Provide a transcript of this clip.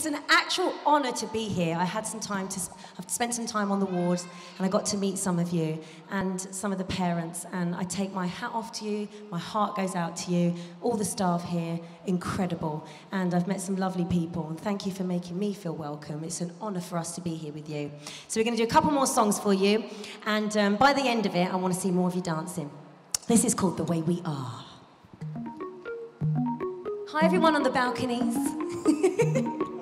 It's an actual honour to be here. I've spent some time on the wards, and I got to meet some of you and some of the parents, and I take my hat off to you, my heart goes out to you, all the staff here, incredible. And I've met some lovely people, and thank you for making me feel welcome. It's an honour for us to be here with you. So we're going to do a couple more songs for you, and by the end of it, I want to see more of you dancing. This is called The Way We Are. Hi everyone on the balconies.